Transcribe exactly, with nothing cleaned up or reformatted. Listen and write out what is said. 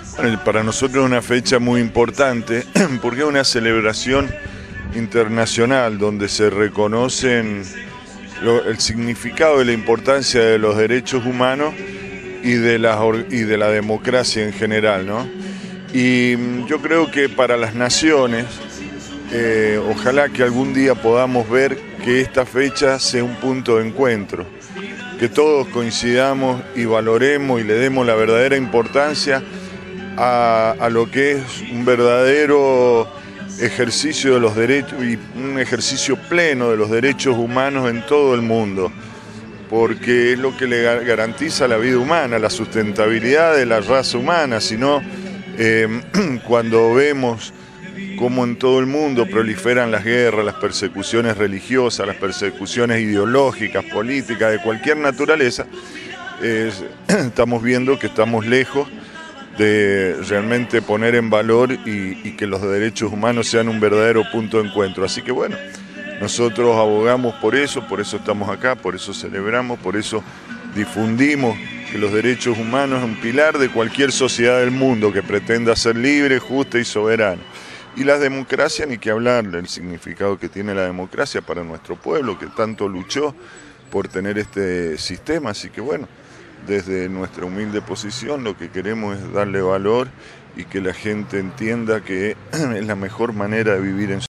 Bueno, para nosotros es una fecha muy importante porque es una celebración internacional donde se reconocen lo, el significado y la importancia de los derechos humanos y de la, y de la democracia en general, ¿no? Y yo creo que para las naciones, eh, ojalá que algún día podamos ver que esta fecha sea un punto de encuentro, que todos coincidamos y valoremos y le demos la verdadera importancia a, a lo que es un verdadero ejercicio de los derechos y un ejercicio pleno de los derechos humanos en todo el mundo, porque es lo que le garantiza la vida humana, la sustentabilidad de la raza humana. Si no, eh, cuando vemos cómo en todo el mundo proliferan las guerras, las persecuciones religiosas, las persecuciones ideológicas, políticas, de cualquier naturaleza, eh, estamos viendo que estamos lejos de realmente poner en valor y, y que los derechos humanos sean un verdadero punto de encuentro. Así que bueno, nosotros abogamos por eso, por eso estamos acá, por eso celebramos, por eso difundimos que los derechos humanos son un pilar de cualquier sociedad del mundo que pretenda ser libre, justa y soberana. Y la democracia, ni que hablar del significado que tiene la democracia para nuestro pueblo, que tanto luchó por tener este sistema. Así que bueno, desde nuestra humilde posición lo que queremos es darle valor y que la gente entienda que es la mejor manera de vivir en